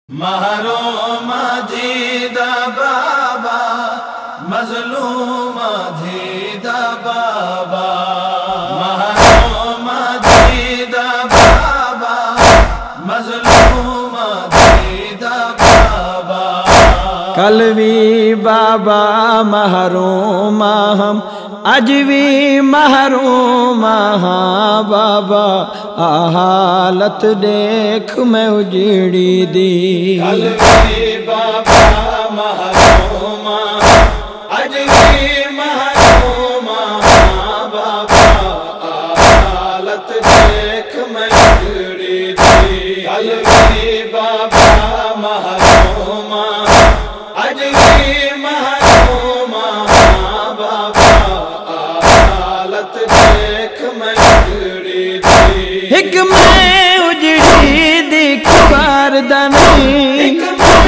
महरूम दीदा बाबा मजलूम दीदा बाबा महरूम दीदा बाबा मजलूम दीदा बाबा। कलवी बाबा महरूम हम अजवी महरूम बाबा हालत देख मैं उजड़ी दी। कलवी बाबा महरूम अजवी महरूम बाबा हालत देख मैं उजड़ी दी। कलवी बाबा महरूम अजवी महरूम बाबा हालत देख मैं उजड़ी दी। एक मैं उजड़ी दी खबरदानी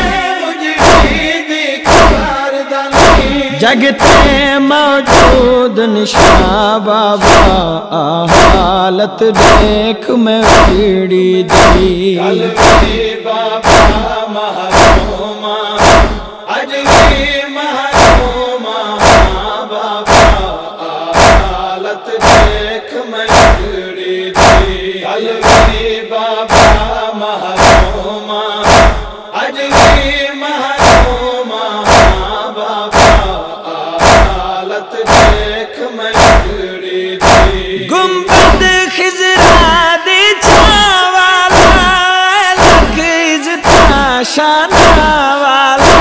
जगते मौजूद निशा बाबा हालत देख मैं उजड़ी दी। कलवी बाबा महरूम अजवी महरूम बाबा हालत देख मैं उजड़ी दी। कलवी बाबा महरूम अजवी महरूम बाबा हालत देख मैं उजड़ी दी। गुंबद खिजरा दे छावाला लख इज़्ज़ता शाना वाला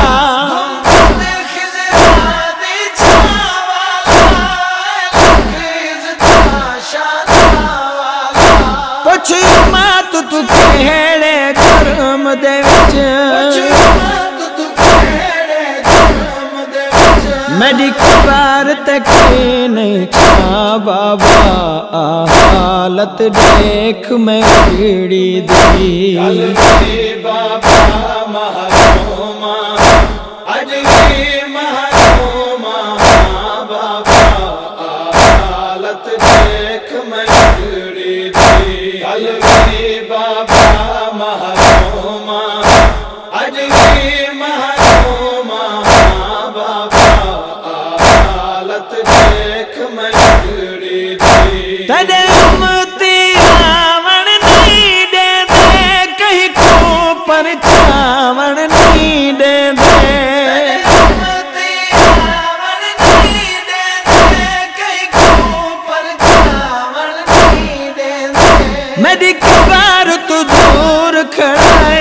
पुछ मात तू केड़े जुर्म दे विच मेरी खबर तक नहीं छा बाबा हालत देख मैं उजड़ी दी। कलवी बाबा महरूम अजवी महरूम बाबा हालत देख मैं उजड़ी दी। कलवी बाबा महरूम अजवी महरूम बाबा हालत देख मैं उजड़ी दी। तेरे उम्मती रावण नहीं दे दे कहीं को पर छावण नहीं दे दे। मेरी खबर तू दूर खड़ाए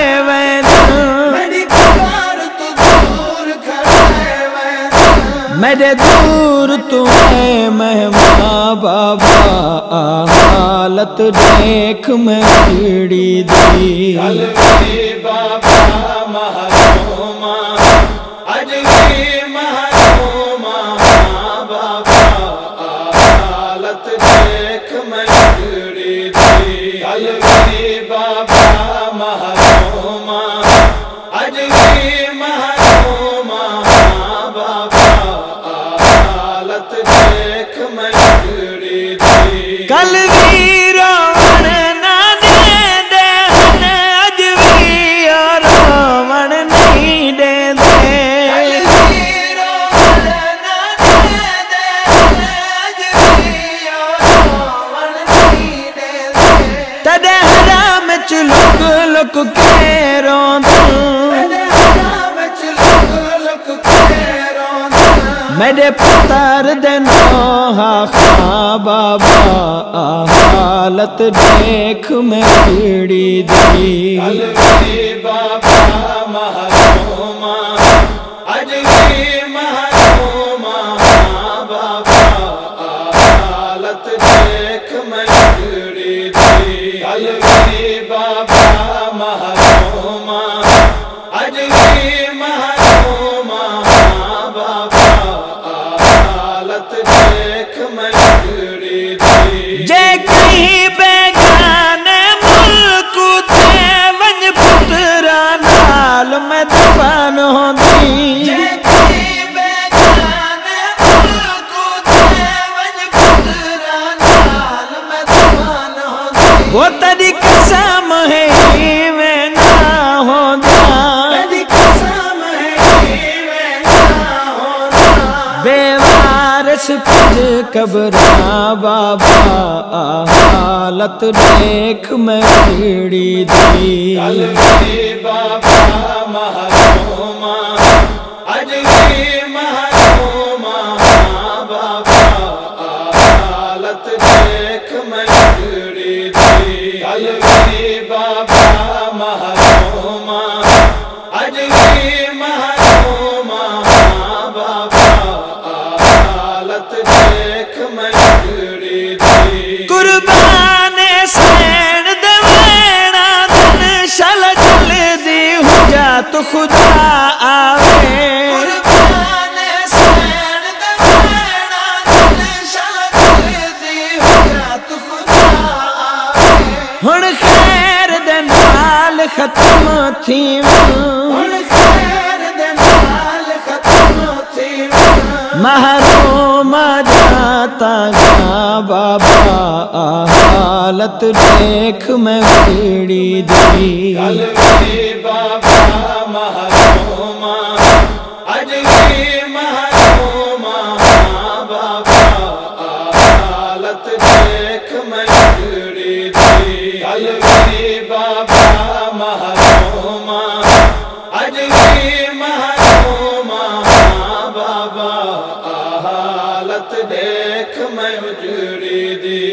मेरे दूर तुम्हें मेहमा बाबा हालत देख मैं उजड़ी दी। कलवी बाबा महरूम अजवी महरूम बाबा हालत देख मैं उजड़ी दी। कलवी बाबा महरूम अजवी महरूम बाबा हालत देख मैं उजड़ी दी। कलवी रावण ना दे दे अजवी रावण नहीं दे दे। तदे हराम च लुक लुक के रोंदा मेरे पुत्र नोहा खा बाबा हालत देख मैं उजड़ी दी। कलवी बाबा महरूम अजवी महरूम बाबा हालत देख मैं उजड़ी दी। कलवी बाबा महरूम अजवी महरूम बाबा हालत देख मैं उजड़ी दी। जे कहीं बेगाने मुल्क थे वंज पुत्रा नाल मैं दफन होंदी। वो तेरी कसम है मैं ना होंदा। कबरा बाबा हालत देख मैं पीड़ी दी। कल भी बाबा महरूमा अज भी महरूमा बाबा हालत देख मैं पीड़ी दी। कल भी बाबा महरूमा अज भी महरूमा बाबा हालत देख मैं पीड़ी दी। कुर्बान सैन देवेना दिन शल चल दी हो जा तो खुदा आवे। कुर्बान सैन देवेना दिन शल चल दी हो जा तो खुदा आवे। हुण खैर दे नाल खत्म थी हुण खैर दे नाल खत्म थी महरूम जाता गा बाबा हालत देख मैं पीड़ी दी। कल भी बाबा महरूमा अज भी महरूमा बाबा हालत देख मैं पीड़ी दी। कल भी बाबा महरूमा अज भी महरूमा बाबा हालत देख मैं उजड़ी दी।